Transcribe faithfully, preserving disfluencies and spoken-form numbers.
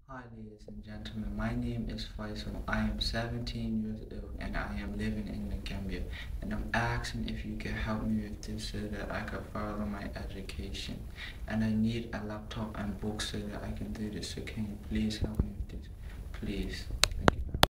Hi ladies and gentlemen, my name is Faisal. I am seventeen years old and I am living in the Gambia, and I'm asking if you can help me with this so that I can follow my education. And I need a laptop and books so that I can do this, so can you please help me with this, please?